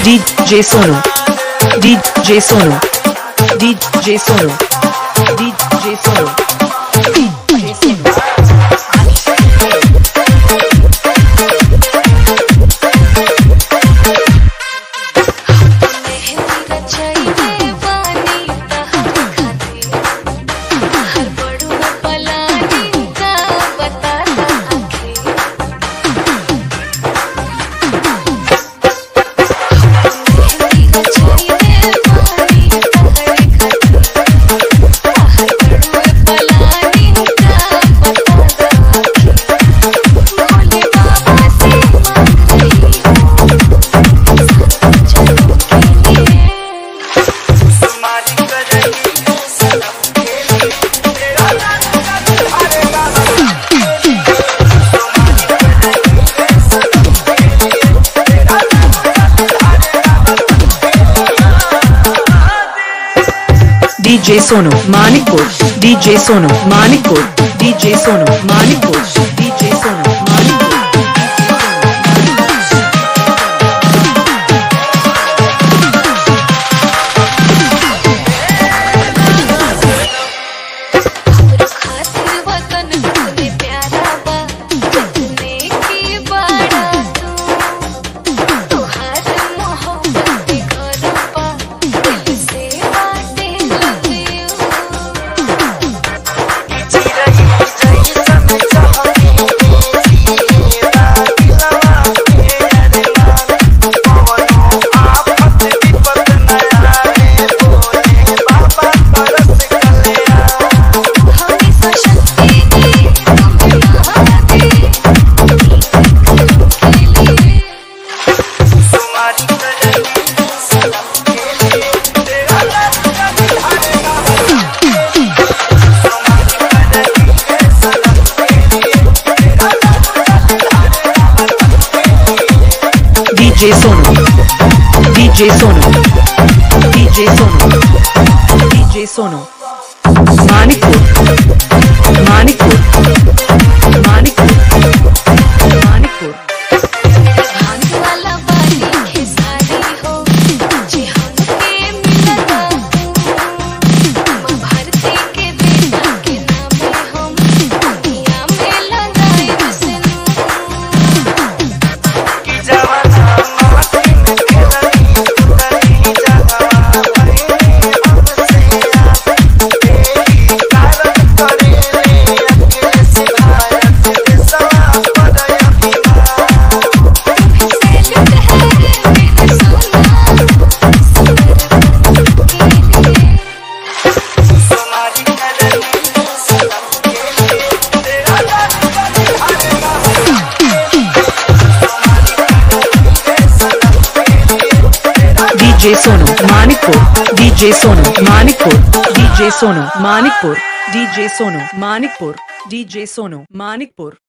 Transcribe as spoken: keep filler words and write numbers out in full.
DJ Sonu DJ Sonu DJ Sonu DJ Sonu DJ Sonu DJ Sonu Manikpur DJ Sonu Manikpur DJ Sonu Manikpur DJ Sonu Manikpur DJ Sonu DJ Sonu DJ Sonu DJ Sonu Manikpur Manikpur Manikpur Manikpur DJ Sonu Manikpur DJ Sonu Manikpur DJ Sonu Manikpur DJ Sonu Manikpur DJ Sonu Manikpur